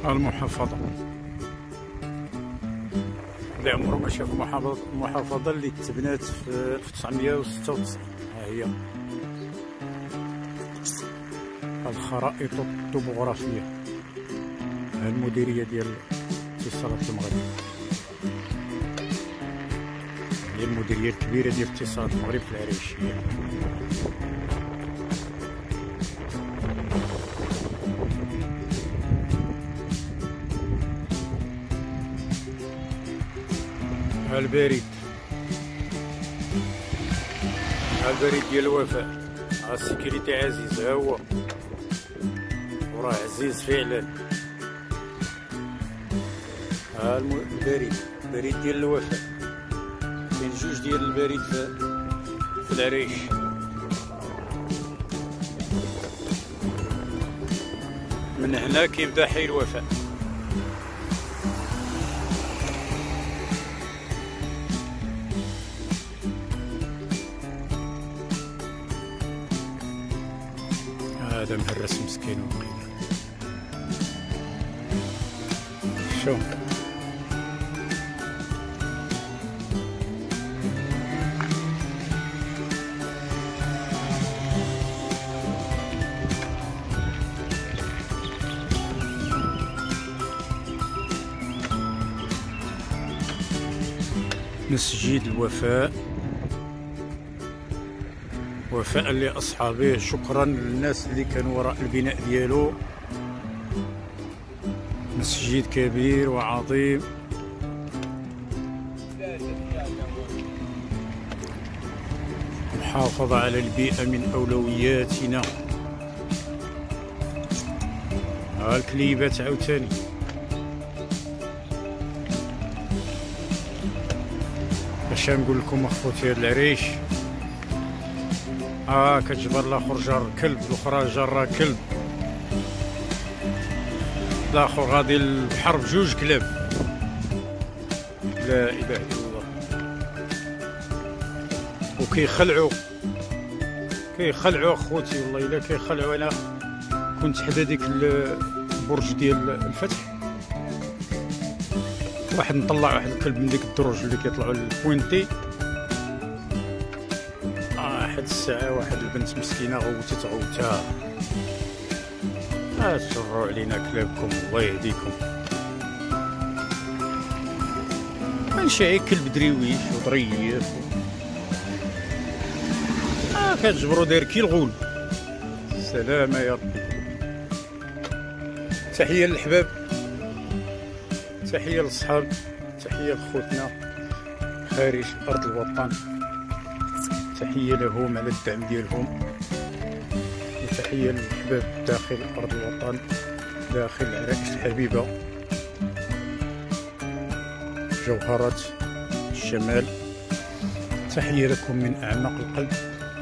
المحافظة اللي عمره ما شاف المحافظة اللي تبنات في 1996. ها هي الخرائط الطبوغرافية، ها المديرية ديال اتصالات المغرب، هي المديرية الكبيرة ديال اتصالات المغرب في العريش. ها البريد، ها البريد ديال الوفاء، ها السيكوريتي عزيز، ها هو وراه عزيز فعلا. ها البريد، البريد ديال الوفاء، كاين جوج ديال البريد في العريش. من هنا كيبدا حي الوفاء. هذا مهرس مسكين وقيل. شو مسجد الوفاء، وفاء لأصحابه، شكرا للناس اللي كانوا وراء البناء ديالو. مسجد كبير وعظيم، المحافظة على البيئة من أولوياتنا. ها الكليبات عاوتاني، باش نقول لكم اخوتي هاد العريش. كتجبر الاخر جار كلب، الاخرى جارة كلب، الاخر غادي للبحر بجوج كلاب. لا اله الا الله. وكيخلعوا اخوتي، والله الا كيخلعوا. انا كنت حدا ديك البرج ديال الفتح، واحد نطلع واحد الكلب من ديك الدروج اللي كيطلعوا للبوينتي. واحد الساعة واحد البنت مسكينة غوتت غوتها. تجروا علينا كلابكم، الله يهديكم. ماشي كلب دريويش وظريف. كتجبروا داير كي الغول. سلامة يا ربي. تحية للحباب، تحية للصحاب، تحية لخوتنا خارج أرض الوطن، تحية لهم على الدعم ديالهم، وتحية للحباب داخل أرض الوطن، داخل العرائش الحبيبة، جوهرة الشمال. تحية لكم من أعماق القلب.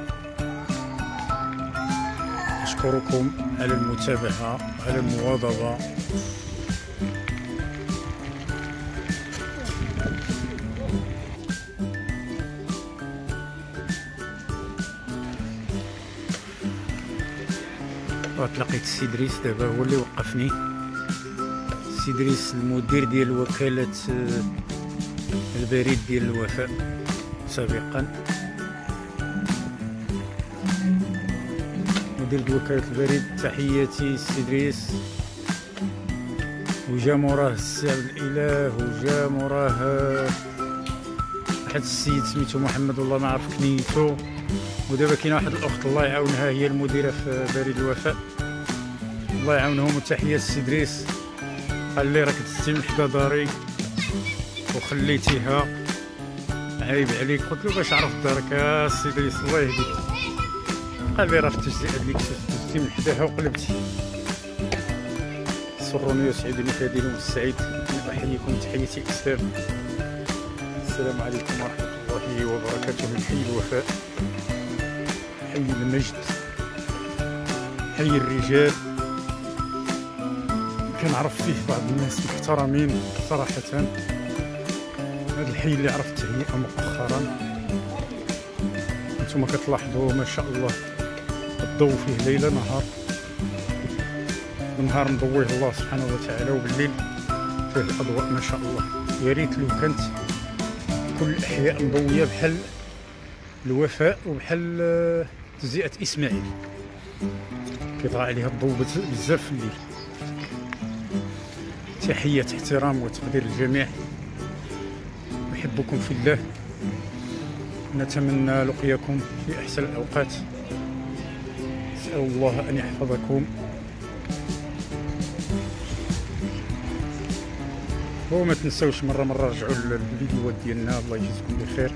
أشكركم على المتابعة، على المواظبة. تلاقيت السي دريس دابا، هو اللي وقفني. السي دريس المدير ديال وكالة البريد ديال الوفاء سابقا، مدير ديال وكالة البريد. تحياتي السي دريس. وجا موراه السي عبد الاله، وجا موراه واحد السيد سميتو محمد، والله ما عرف كنيتو. ودابا كاينه واحد الاخت الله يعاونها، هي المديره في بريد الوفاء، الله يعاونهم. وتحيات السي دريس. قال لي راك دزتي من حدا داري وخليتيها، عيب عليك. قلت له باش عرفت دارك السي دريس، الله يهديك. قال لي راه في التجزئه ديك دزتي من حداها وقلبتي. سرني ويسعدني في هذه اليوم السعيد ان احييكم تحيتي الاسلام. السلام عليكم ورحمه الله وبركاته. من حي الوفاء، حي المجد، حي الرجال. كنعرف فيه بعض الناس محترمين صراحة. هذا الحي اللي عرفت التهنئة مؤخرا، انتم كتلاحظوا ما شاء الله الضوء فيه ليل نهار، بالنهار مضويه الله سبحانه وتعالى، وبالليل فيه الاضواء ما شاء الله. يا ريت لو كانت كل الاحياء مضويه بحال الوفاء وبحال تزيئة اسماعيل، كيطغى عليها الضوء بزاف في الليل. تحية احترام وتقدير الجميع، أحبكم في الله، نتمنى لقياكم في أحسن الأوقات. أسأل الله أن يحفظكم، وما تنسوش مرة رجعوا الفيديوهات ديالنا. الله يجزيكم بخير.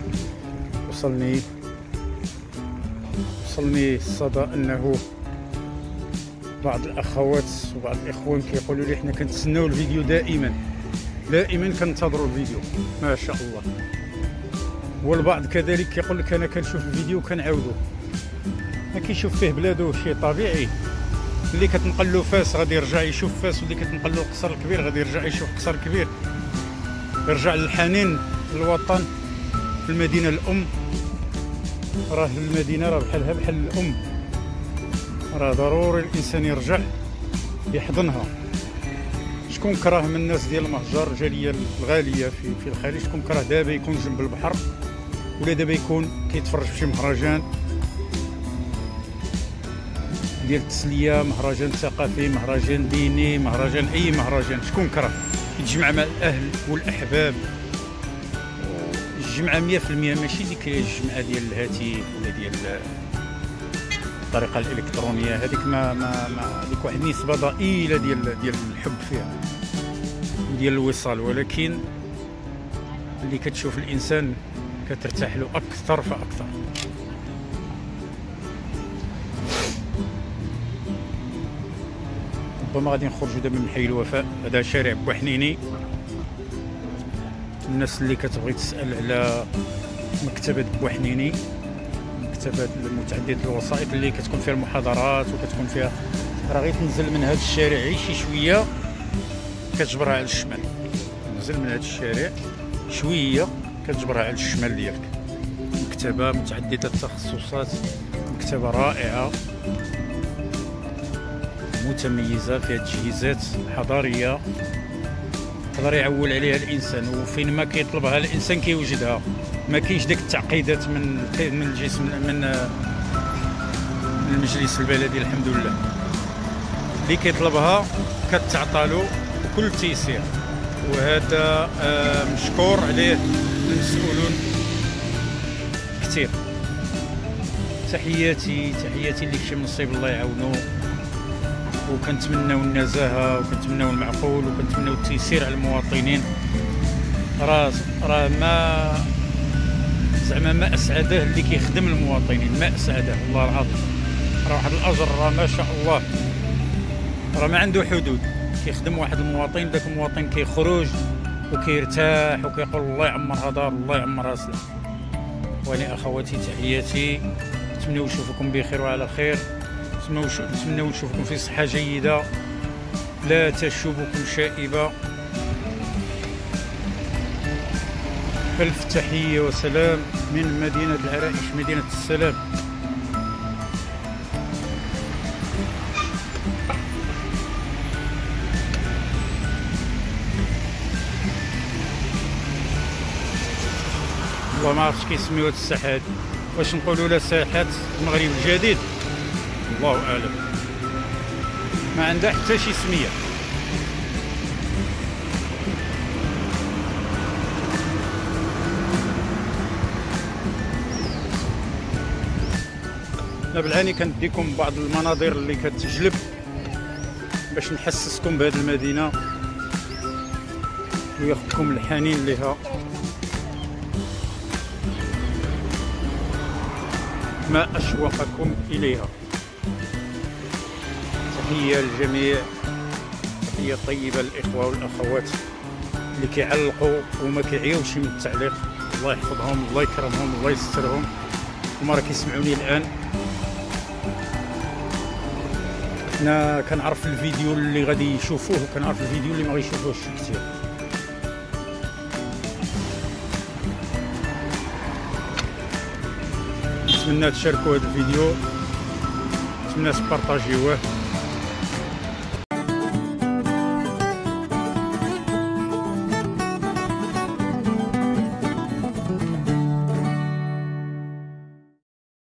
وصلني الصدى أنه بعض الأخوات وبعض الإخوان كيقولوا لي حنا كنتسناو الفيديو دائما كننتظروا الفيديو، ما شاء الله. والبعض كذلك كيقول لك أنا كنشوف الفيديو وكنعاودو، ما كيشوف فيه بلادو شيء طبيعي. اللي كتنقل له فاس غادي يرجع يشوف فاس، واللي كتنقل له القصر الكبير غادي يرجع يشوف قصر كبير، يرجع للحنين للوطن في المدينة الأم. راه المدينة راه بحالها بحال الأم، راه ضروري الإنسان يرجع يحضنها. شكون كراه من الناس ديال المهجر الجالية الغالية في الخليج، شكون كراه دابا يكون جنب البحر، ولا دابا يكون كيتفرج في شي مهرجان ديال التسلية، مهرجان ثقافي، مهرجان ديني، مهرجان أي مهرجان. شكون كراه يتجمع مع الأهل والأحباب؟ الجمعة 100%، ماشي ديك الجمعة ديال الهاتف ولا ديال الطريقة الإلكترونية. هذيك ما ديك واحد النسبة ضئيلة ديال الحب فيها، ديال الوصال، ولكن اللي كتشوف الإنسان كترتاح له أكثر فأكثر. ربما غادي نخرجوا دابا من حي الوفاء. هذا شارع بوحنيني. الناس اللي كتبغي تسأل على مكتبة بوحنيني، مكتبة متعددة الوسائط اللي كتكون فيها المحاضرات وكتكون فيها، راه غير تنزل من هذا الشارع شي شوية كتجبرها على الشمال. نزل من هذا الشارع شوية كتجبرها على الشمال ديالك. مكتبة متعددة التخصصات، مكتبة رائعة متميزة، فيها تجهيزات حضارية يقدر يعول عليها الانسان، وفين ما كيطلبها الانسان كيوجدها. ما كاينش ديك التعقيدات من الجسم من المجلس البلدي. الحمد لله اللي كيطلبها كتعطى له بكل تيسير، وهذا مشكور عليه المسؤولون كثير. تحياتي اللي في شي مصيب الله يعاونو، وكنتمناو النزاهه وكنتمناو المعقول وكنتمناو التيسير على المواطنين. راه ما اسعده اللي كيخدم المواطنين، ما اسعده والله العظيم. راه واحد الاجر راه ما شاء الله راه ما عنده حدود. كيخدم واحد المواطن، داك المواطن كيخرج وكيرتاح وكيقول الله يعمرها دار، الله يعمرها سلام. ولي اخواتي تحياتي، نتمنى نشوفكم بخير وعلى خير، نتمنى نشوفكم في صحة جيدة، لا تشوبكم شائبة. ألف تحية وسلام من مدينة العرائش، مدينة السلام. والله ما عرفتش كيسميوها هاد الساحة هادي، واش نقولوا لها ساحة المغرب الجديد؟ الله أعلم، ما عندها حتى شي سمية. أنا بالعاني كنديكم بعض المناظر اللي كتجلب باش نحسسكم بهذه المدينة وياخذكم الحنين لها. ما أشوقكم إليها. تحية للجميع، تحية طيبة للإخوة والأخوات اللي كيعلقوا وما كيعيوش من التعليق. الله يحفظهم، الله يكرمهم، الله يسترهم. هما راه كيسمعوني الآن. أنا كنعرف الفيديو اللي غادي يشوفوه وكنعرف الفيديو اللي ما غيشوفوهش كثير. نتمنى تشاركوا هذا الفيديو، نتمنى تبارطاجيوه.